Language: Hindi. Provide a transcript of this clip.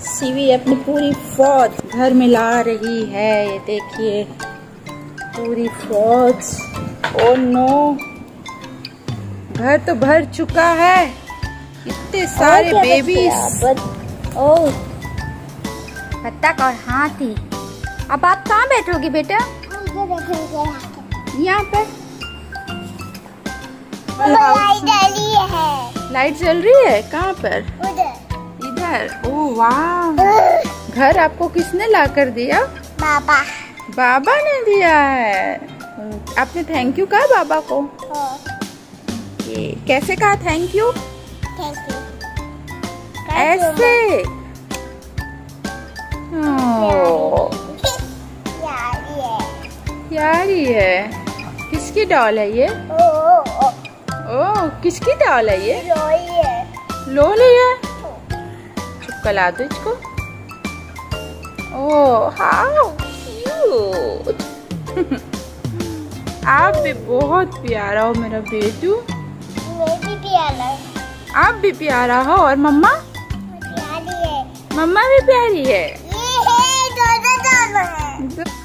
सीवी अपनी पूरी फौज घर में ला रही है। ये देखिए पूरी फौज। ओ नो, घर तो भर चुका है, इतने सारे बेबीज। ओह, बत्तख और हाथी। अब आप कहाँ बैठोगी बेटा? यहाँ पर लाइट जल रही है। कहाँ पर? इधर। ओह वाह, घर आपको किसने ला कर दिया? बाबा। बाबा ने दिया है। आपने थैंक यू कहा बाबा को? ये कैसे कहा थैंक यू? ऐसे। यारी है। किसकी डॉल है ये? ओह, किसकी डॉल है ये? लोली है। चुपका दो इसको। Oh how cute. आप भी बहुत प्यारा हो मेरा बेटू। मैं भी प्यारा। आप भी प्यारा हो। और मम्मा? प्यारी है। मम्मा भी प्यारी है। ये है, दोनों है।